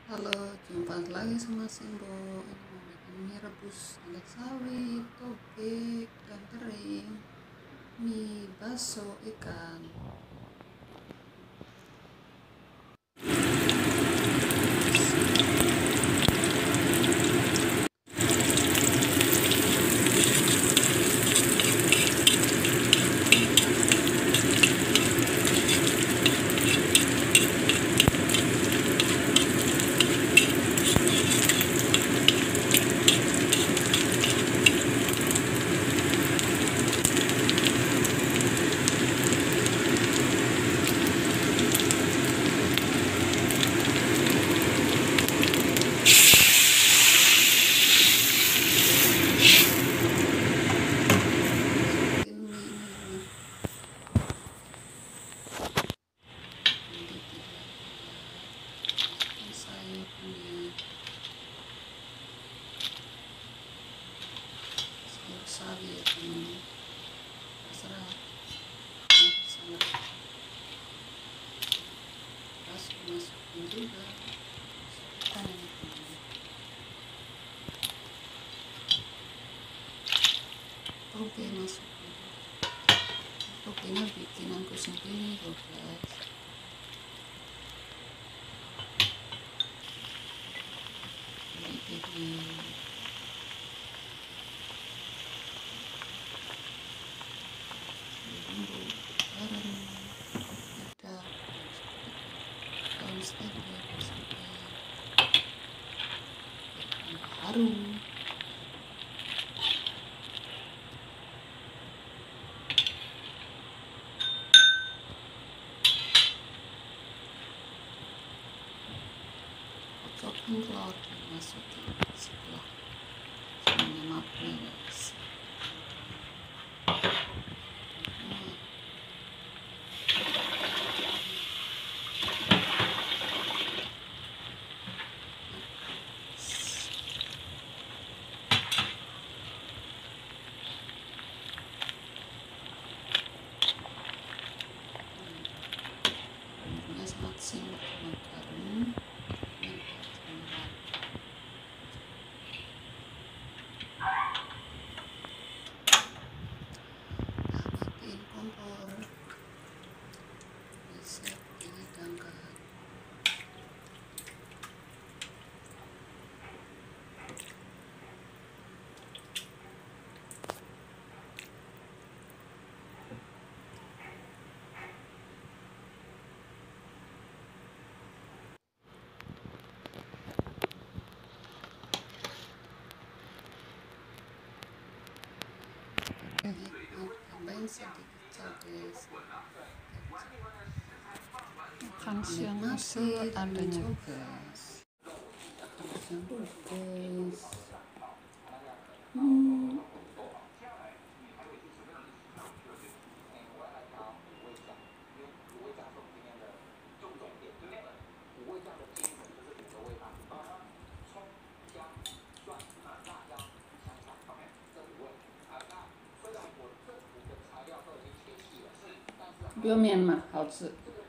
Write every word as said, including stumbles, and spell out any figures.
Halo, jumpa lagi sama Simbo. Ini mau bikin mie rebus ikan sawit, topik, dan kering. Mie bakso ikan. Bikin mie ini. Ini sayur ini. Sayur sawi ya teman. Terserah. Terserah. Pas masukin juga. Masukkan ini teman. Toge masukin. Togenya bikinanku sendiri loh guys. Ini bumbu garam, ada daun stevia, harum. Kocokan telur dimasukin setelah semuanya matang guys. Bumbunya sangat simpel dengan garam. Matiin kompor. Reset dihidangkan. Tambahin sedikit guys. Makan siang Masih adanya guys. guys. Hmm. Biar 面嘛，好吃。